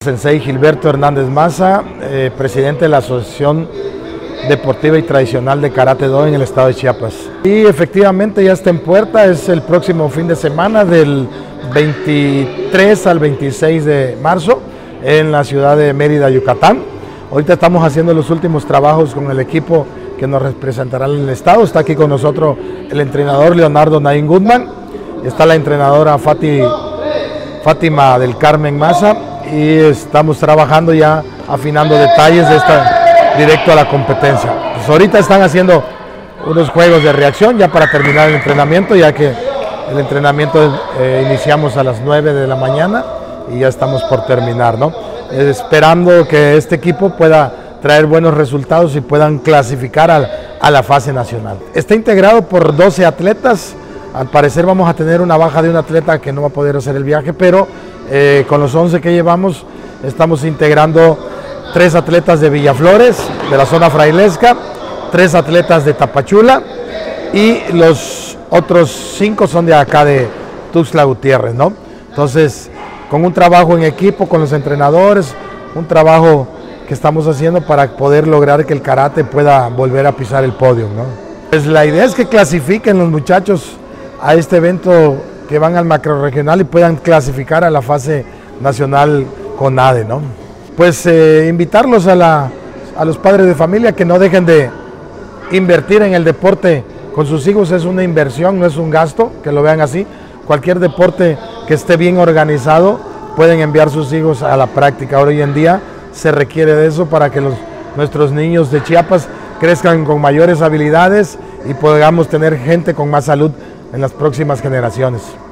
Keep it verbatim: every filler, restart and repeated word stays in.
Sensei Gilberto Hernández Maza, eh, presidente de la Asociación Deportiva y Tradicional de Karate Do en el estado de Chiapas. Y efectivamente ya está en puerta, es el próximo fin de semana del veintitrés al veintiséis de marzo en la ciudad de Mérida, Yucatán. Ahorita estamos haciendo los últimos trabajos con el equipo que nos representará en el estado. Está aquí con nosotros el entrenador Leonardo Naín Goodman, está la entrenadora Fati, Fátima del Carmen Maza, y estamos trabajando ya afinando detalles de esta directo a la competencia. Pues ahorita están haciendo unos juegos de reacción ya para terminar el entrenamiento, ya que el entrenamiento eh, iniciamos a las nueve de la mañana y ya estamos por terminar, ¿no? Eh, esperando que este equipo pueda traer buenos resultados y puedan clasificar a, a la fase nacional. Está integrado por doce atletas. Al parecer vamos a tener una baja de un atleta que no va a poder hacer el viaje, pero eh, con los once que llevamos estamos integrando tres atletas de Villaflores, de la zona frailesca, tres atletas de Tapachula y los otros cinco son de acá de Tuxtla Gutiérrez, ¿no? Entonces, con un trabajo en equipo, con los entrenadores, un trabajo que estamos haciendo para poder lograr que el karate pueda volver a pisar el podio, ¿no? Pues la idea es que clasifiquen los muchachos a este evento, que van al macrorregional y puedan clasificar a la fase nacional con A D E, ¿no? Pues eh, invitarlos a, la, a los padres de familia que no dejen de invertir en el deporte con sus hijos. Es una inversión, no es un gasto, que lo vean así. Cualquier deporte que esté bien organizado pueden enviar sus hijos a la práctica. Hoy en día se requiere de eso para que los, nuestros niños de Chiapas crezcan con mayores habilidades y podamos tener gente con más salud en las próximas generaciones.